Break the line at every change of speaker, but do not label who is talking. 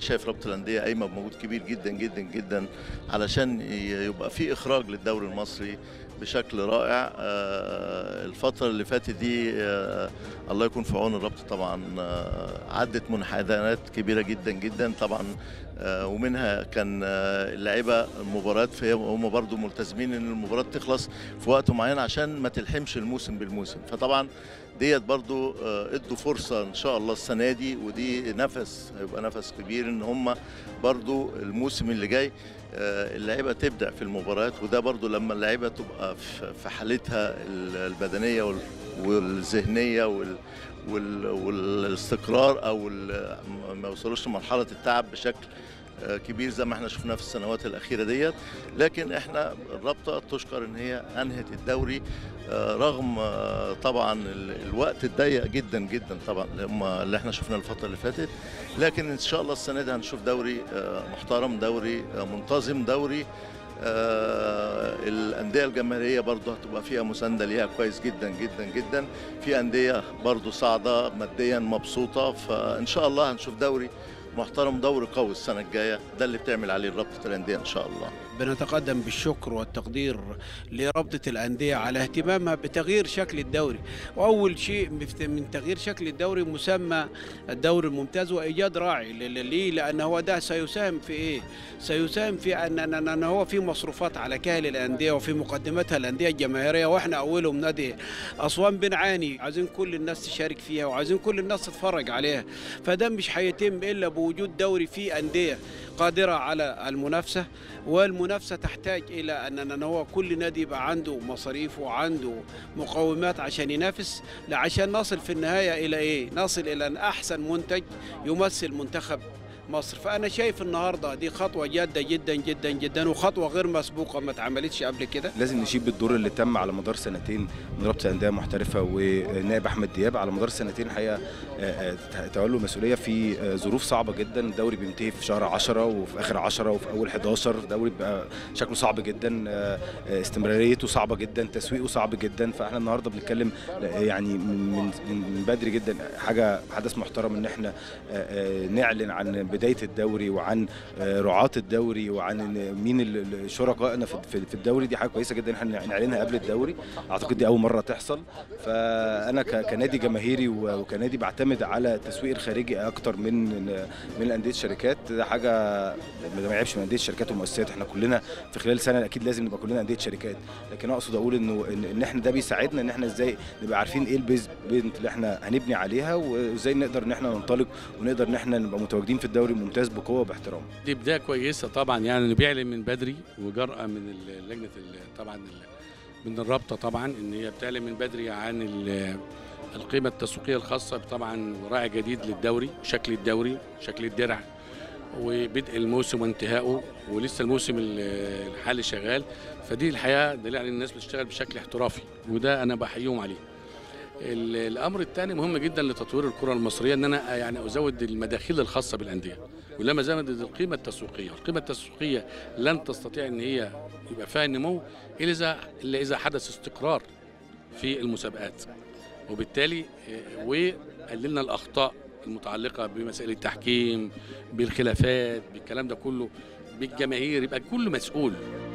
شايف رابطه الانديه قايمه بمجهود كبير جدا جدا جدا علشان يبقى في اخراج للدوري المصري بشكل رائع. الفتره اللي فاتت دي الله يكون في عون الرابطه طبعا. عدت منحدرات كبيره جدا جدا طبعا، ومنها كان اللعيبه المباريات هم برضو ملتزمين ان المباراه تخلص في وقت معين عشان ما تلحمش الموسم بالموسم، فطبعا ديت برضو ادوا فرصه ان شاء الله السنه دي، ودي هيبقى نفس كبير ان هم برضو الموسم اللي جاي اللعيبه تبدع في المباريات. وده برضو لما اللعيبه تبقى في حالتها البدنيه والذهنيه والاستقرار، او ما يوصلوش لمرحله التعب بشكل كبير زي ما احنا شفناه في السنوات الاخيره ديت. لكن احنا الرابطه تشكر ان هي انهت الدوري رغم طبعا الوقت الضيق جدا جدا طبعا اللي احنا شفناه الفتره اللي فاتت. لكن ان شاء الله السنه دي هنشوف دوري محترم، دوري منتظم، دوري الانديه الجماهيريه برضه هتبقى فيها مسانده ليها كويس جدا جدا جدا. في انديه برضه صاعده ماديا مبسوطه، فان شاء الله هنشوف دوري محترم، دوري قوي السنه الجايه. ده اللي بتعمل عليه رابطه الانديه ان شاء الله.
بنتقدم بالشكر والتقدير لرابطة الأندية على اهتمامها بتغيير شكل الدوري، وأول شيء من تغيير شكل الدوري مسمى الدوري الممتاز وإيجاد راعي ليه، لأن هو ده سيساهم في إيه؟ سيساهم في أن هو في مصروفات على كاهل الأندية وفي مقدمتها الأندية الجماهيرية، وإحنا أولهم نادي أسوان بنعاني، عايزين كل الناس تشارك فيها وعايزين كل الناس تتفرج عليها، فده مش هيتم إلا بوجود دوري فيه أندية قادرة على المنافسة، والمنافسة تحتاج إلى أن هو كل نادي يبقى عنده مصاريف وعنده مقومات عشان ينافس، عشان نصل في النهاية إلى إيه؟ نصل إلى أن أحسن منتج يمثل منتخب مصر. فأنا شايف النهاردة دي خطوة جادة جدا جدا جدا، وخطوة غير مسبوقة ما اتعملتش قبل كده.
لازم نشيد بالدور اللي تم على مدار سنتين من رابطة الأندية المحترفة ونائب أحمد دياب. على مدار سنتين الحقيقة تولوا مسؤولية في ظروف صعبة جدا. الدوري بينتهي في شهر 10 وفي آخر 10 وفي أول 11، الدوري بقى شكله صعب جدا، استمراريته صعبة جدا، تسويقه صعب جدا. فاحنا النهارده بنتكلم يعني من بدري جدا حدث محترم ان احنا نعلن عن بداية الدوري وعن رعاة الدوري وعن مين شركائنا في الدوري. دي حاجة كويسة جدا احنا نعلنها قبل الدوري، اعتقد دي اول مرة تحصل. فانا كنادي جماهيري وكنادي بعتمد على التسويق الخارجي اكتر من اندية الشركات. ده حاجة ما يعيبش من اندية الشركات والمؤسسات، احنا كلنا في خلال سنة اكيد لازم نبقى كلنا اندية شركات، لكن اقصد اقول ان احنا ده بيساعدنا ان احنا ازاي نبقى عارفين ايه البيز اللي احنا هنبني عليها، وازاي نقدر ان احنا ننطلق ونقدر ان احنا نبقى متواجدين في الدوري الممتاز بقوه وباحترام.
دي بدايه كويسه طبعا، يعني انه بيعلن من بدري وجرأه من لجنه طبعا من الرابطه طبعا ان هي بتعلن من بدري عن القيمه التسويقيه الخاصه طبعا، راعي جديد للدوري، شكل الدوري، شكل الدرع، وبدء الموسم وانتهائه، ولسه الموسم الحالي شغال. فدي الحقيقه دليل على الناس بتشتغل بشكل احترافي، وده انا بحييهم عليه. الامر الثاني مهم جدا لتطوير الكره المصريه، ان انا يعني ازود المداخيل الخاصه بالانديه، ولما زودت القيمه التسويقيه، والقيمه التسويقيه لن تستطيع ان هي يبقى فيها نمو الا اذا حدث استقرار في المسابقات، وبالتالي وقللنا الاخطاء المتعلقه بمسائل التحكيم، بالخلافات، بالكلام ده كله، بالجماهير، يبقى كله مسؤول.